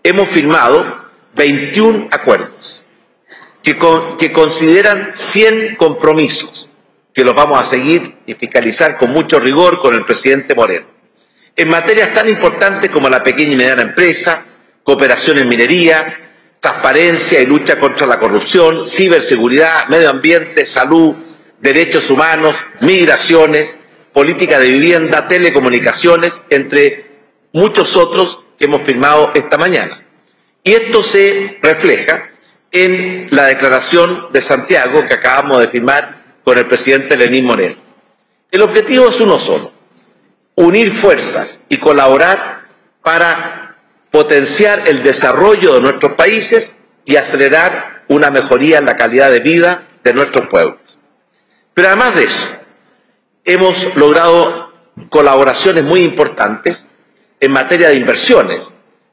hemos firmado 21 acuerdos que consideran 100 compromisos, que los vamos a seguir y fiscalizar con mucho rigor con el presidente Moreno, en materias tan importantes como la pequeña y mediana empresa, cooperación en minería, transparencia y lucha contra la corrupción, ciberseguridad, medio ambiente, salud, derechos humanos, migraciones, política de vivienda, telecomunicaciones, entre muchos otros que hemos firmado esta mañana. Y esto se refleja en la declaración de Santiago que acabamos de firmar con el presidente Lenín Moreno. El objetivo es uno solo: unir fuerzas y colaborar para potenciar el desarrollo de nuestros países y acelerar una mejoría en la calidad de vida de nuestros pueblos. Pero además de eso, hemos logrado colaboraciones muy importantes en materia de inversiones.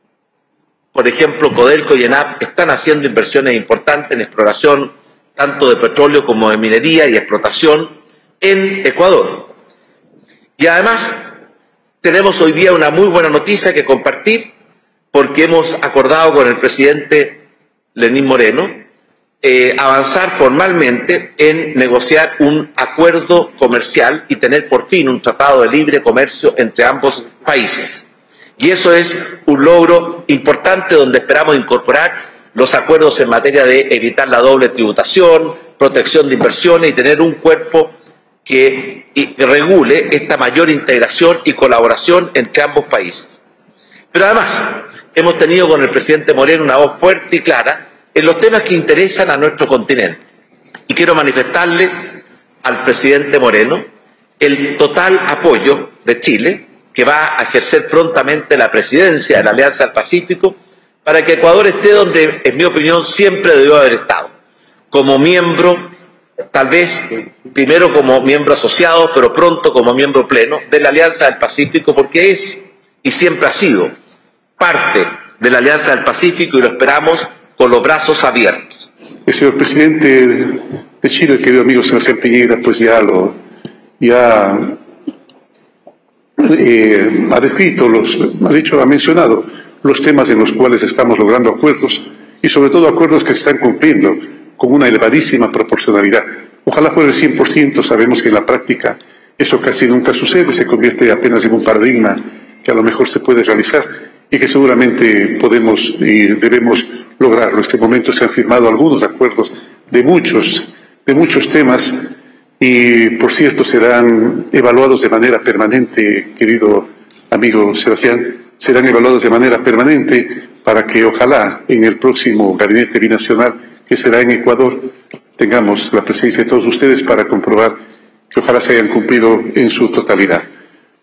Por ejemplo, Codelco y ENAP están haciendo inversiones importantes en exploración tanto de petróleo como de minería y explotación en Ecuador. Y además tenemos hoy día una muy buena noticia que compartir, porque hemos acordado con el presidente Lenín Moreno avanzar formalmente en negociar un acuerdo comercial y tener por fin un tratado de libre comercio entre ambos países. Y eso es un logro importante donde esperamos incorporar los acuerdos en materia de evitar la doble tributación, protección de inversiones y tener un cuerpo que regule esta mayor integración y colaboración entre ambos países. Pero además, hemos tenido con el presidente Moreno una voz fuerte y clara en los temas que interesan a nuestro continente. Y quiero manifestarle al presidente Moreno el total apoyo de Chile, que va a ejercer prontamente la presidencia de la Alianza del Pacífico, para que Ecuador esté donde, en mi opinión, siempre debió haber estado, como miembro, tal vez primero como miembro asociado, pero pronto como miembro pleno de la Alianza del Pacífico, porque es y siempre ha sido parte de la Alianza del Pacífico y lo esperamos con los brazos abiertos. El señor presidente de Chile, el querido amigo Sebastián Piñera, pues ha descrito, ha mencionado los temas en los cuales estamos logrando acuerdos y sobre todo acuerdos que se están cumpliendo con una elevadísima proporcionalidad. Ojalá fuera el 100%, sabemos que en la práctica eso casi nunca sucede, se convierte apenas en un paradigma que a lo mejor se puede realizar y que seguramente podemos y debemos lograrlo. En este momento se han firmado algunos acuerdos de muchos temas y, por cierto, serán evaluados de manera permanente, querido amigo Sebastián, serán evaluados de manera permanente para que ojalá en el próximo gabinete binacional que será en Ecuador tengamos la presencia de todos ustedes para comprobar que ojalá se hayan cumplido en su totalidad.